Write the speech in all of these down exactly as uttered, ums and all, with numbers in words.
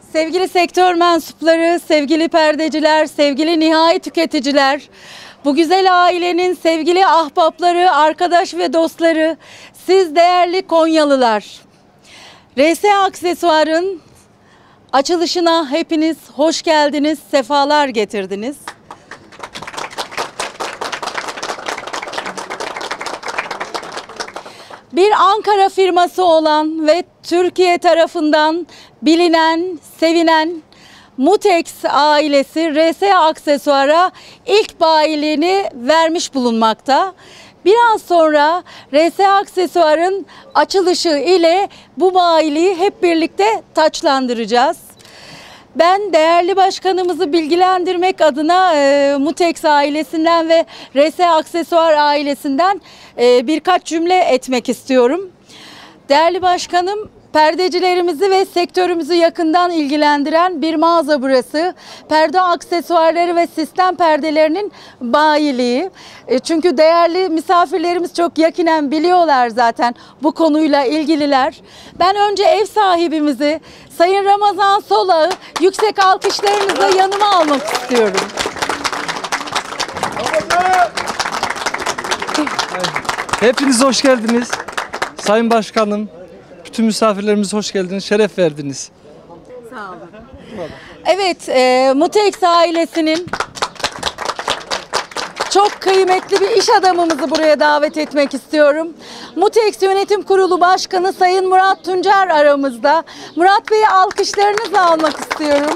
Sevgili sektör mensupları, sevgili perdeciler, sevgili nihai tüketiciler, bu güzel ailenin sevgili ahbapları, arkadaş ve dostları, siz değerli Konyalılar. R S Aksesuar'ın açılışına hepiniz hoş geldiniz, sefalar getirdiniz. Bir Ankara firması olan ve Türkiye tarafından bilinen, sevinen Mutex ailesi R S Aksesuar'a ilk bayiliğini vermiş bulunmakta. Biraz sonra R S Aksesuar'ın açılışı ile bu bayiliği hep birlikte taçlandıracağız. Ben değerli başkanımızı bilgilendirmek adına e, Mutex ailesinden ve R S Aksesuar ailesinden e, birkaç cümle etmek istiyorum. Değerli başkanım, perdecilerimizi ve sektörümüzü yakından ilgilendiren bir mağaza burası. Perde aksesuarları ve sistem perdelerinin bayiliği. E, çünkü değerli misafirlerimiz çok yakinen biliyorlar zaten bu konuyla ilgililer. Ben önce ev sahibimizi Sayın Ramazan Solak'ı yüksek alkışlarınızla yanıma almak istiyorum. Hepiniz hoş geldiniz. Sayın Başkanım, bütün misafirlerimiz hoş geldiniz, şeref verdiniz. Sağ olun. Evet, e, Mutex ailesinin çok kıymetli bir iş adamımızı buraya davet etmek istiyorum. Mutex Yönetim Kurulu Başkanı Sayın Murat Tuncer aramızda. Murat Bey'i alkışlarınızla almak istiyorum.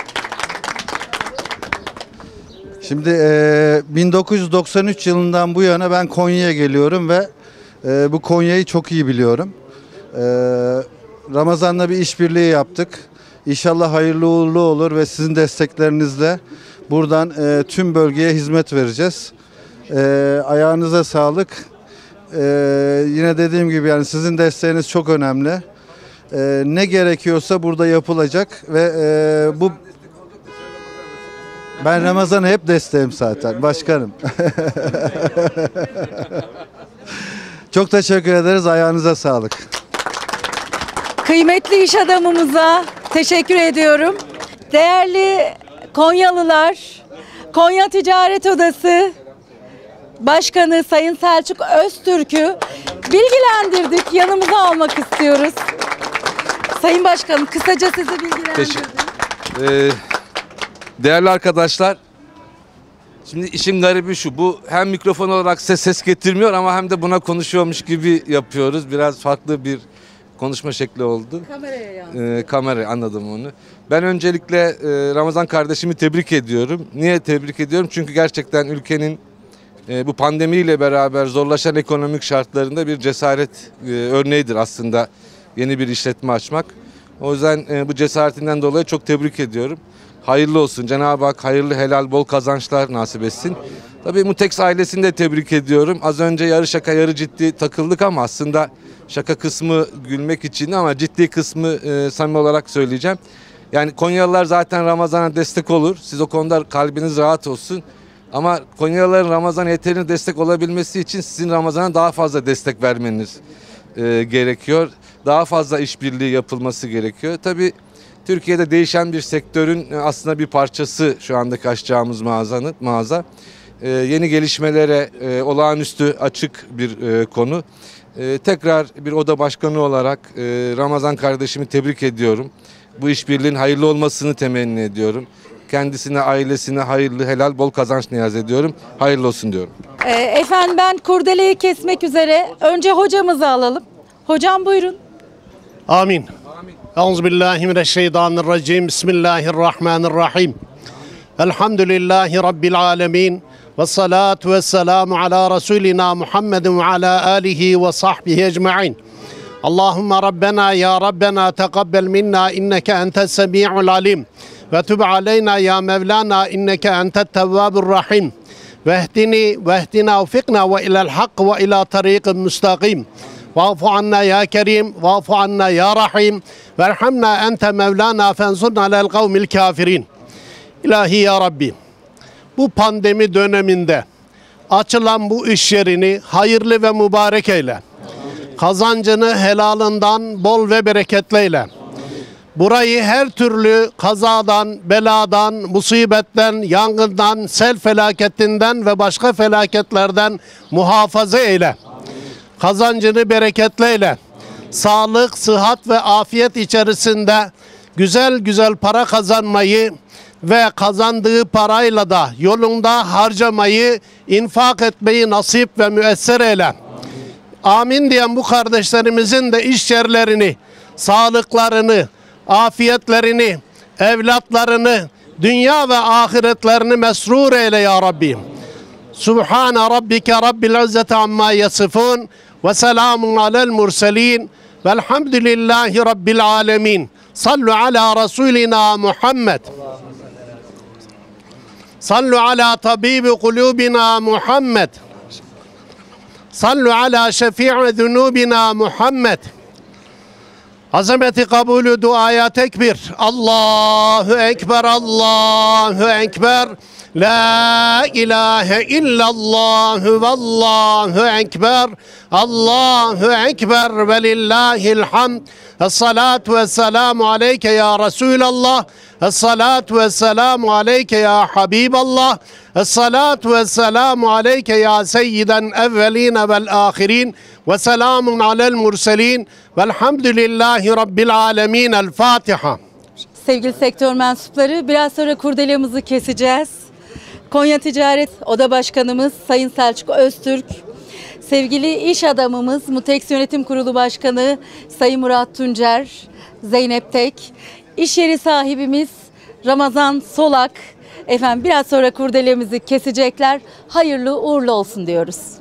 Şimdi e, bin dokuz yüz doksan üç yılından bu yana ben Konya'ya geliyorum ve e, bu Konya'yı çok iyi biliyorum. E, Ramazan'la bir işbirliği yaptık. İnşallah hayırlı uğurlu olur ve sizin desteklerinizle buradan e, tüm bölgeye hizmet vereceğiz. E, ayağınıza sağlık. E, yine dediğim gibi yani sizin desteğiniz çok önemli. E, ne gerekiyorsa burada yapılacak ve e, bu ben Ramazan'a hep desteğim zaten başkanım. Çok teşekkür ederiz. Ayağınıza sağlık. Kıymetli iş adamımıza teşekkür ediyorum. Değerli Konyalılar, Konya Ticaret Odası Başkanı Sayın Selçuk Öztürk'ü bilgilendirdik. Yanımıza almak istiyoruz. Sayın Başkanım, kısaca sizi bilgilendirdik. Ee, değerli arkadaşlar, şimdi işin garibi şu, bu hem mikrofon olarak ses ses getirmiyor ama hem de buna konuşuyormuş gibi yapıyoruz. Biraz farklı bir konuşma şekli oldu. Kameraya yansıyor. Ee, kamera, anladım onu. Ben öncelikle e, Ramazan kardeşimi tebrik ediyorum. Niye tebrik ediyorum? Çünkü gerçekten ülkenin e, bu pandemiyle beraber zorlaşan ekonomik şartlarında bir cesaret e, örneğidir aslında yeni bir işletme açmak. O yüzden e, bu cesaretinden dolayı çok tebrik ediyorum. Hayırlı olsun. Cenab-ı Hak hayırlı, helal, bol kazançlar nasip etsin. Tabii Mutex ailesini de tebrik ediyorum. Az önce yarı şaka yarı ciddi takıldık ama aslında şaka kısmı gülmek için ama ciddi kısmı e, samimi olarak söyleyeceğim. Yani Konyalılar zaten Ramazan'a destek olur. Siz o konuda kalbiniz rahat olsun. Ama Konyalıların Ramazan'a yeterince destek olabilmesi için sizin Ramazan'a daha fazla destek vermeniz e, gerekiyor. Daha fazla işbirliği yapılması gerekiyor. Tabii Türkiye'de değişen bir sektörün aslında bir parçası şu andaki açacağımız mağazanın, mağaza. Ee, yeni gelişmelere e, olağanüstü açık bir e, konu. E, tekrar bir oda başkanı olarak e, Ramazan kardeşimi tebrik ediyorum. Bu işbirliğinin hayırlı olmasını temenni ediyorum. Kendisine, ailesine hayırlı, helal, bol kazanç niyaz ediyorum. Hayırlı olsun diyorum. E, efendim ben kurdeleyi kesmek üzere. Önce hocamızı alalım. Hocam buyurun. Amin. Euzubillahimineşşeytanirracim. Bismillahirrahmanirrahim. Elhamdülillahi Rabbil alemin. Ve salatu ve selamu ala Resulina Muhammedin ve ala alihi ve sahbihi ecma'in. Allahümme Rabbena ya Rabbena teqabbel minna inneke entes semi'ul alim. Ve tub aleyna ya Mevlana inneke entet tevvabur rahim. Vehdini vehdina ufikna ve ilel hak ve ila tariqin müstakim. Va'fu anna ya kerim, va'fu anna ya rahim, verhamna ente mevlana fenzurna lel kavmil kafirin. İlahi ya Rabbi, bu pandemi döneminde açılan bu iş yerini hayırlı ve mübarek eyle. Kazancını helalından bol ve bereketli eyle. burayı her türlü kazadan, beladan, musibetten, yangından, sel felaketinden ve başka felaketlerden muhafaza eyle. Kazancını bereketli eyle. Sağlık, sıhhat ve afiyet içerisinde güzel güzel para kazanmayı ve kazandığı parayla da yolunda harcamayı, infak etmeyi nasip ve müesser eyle. Amin diyen bu kardeşlerimizin de iş yerlerini, sağlıklarını, afiyetlerini, evlatlarını, dünya ve ahiretlerini mesrur eyle ya Rabbi. Subhane rabbike rabbil izzeti amma yasifun ve selamun alel murselin velhamdülillahi rabbil alemin. Sallu ala Resulina Muhammed. Sallu ala tabibi kulubina Muhammed. Sallu ala şefi'i zunubina Muhammed. Azameti kabulü duaya tekbir. Allahu Ekber, Allahu Ekber. La ilahe illallah ve Allahu Ekber. Allahu Ekber ve lillahil hamd. Es-salatu vesselamu aleyke ya Resulallah. Es-salatu vesselamu aleyke ya Habiballah. Es-salatu vesselamu aleyke ya seyyiden evveline vel ahirin. Ve selamun alel murselin. Velhamdülillahi rabbil alemin. El Fatiha. Sevgili sektör mensupları, biraz sonra kurdelemizı keseceğiz. Konya Ticaret Oda Başkanımız Sayın Selçuk Öztürk, sevgili iş adamımız Mutex Yönetim Kurulu Başkanı Sayın Murat Tuncer, Zeynep Tek, iş yeri sahibimiz Ramazan Solak, efendim biraz sonra kurdelemizi kesecekler. Hayırlı uğurlu olsun diyoruz.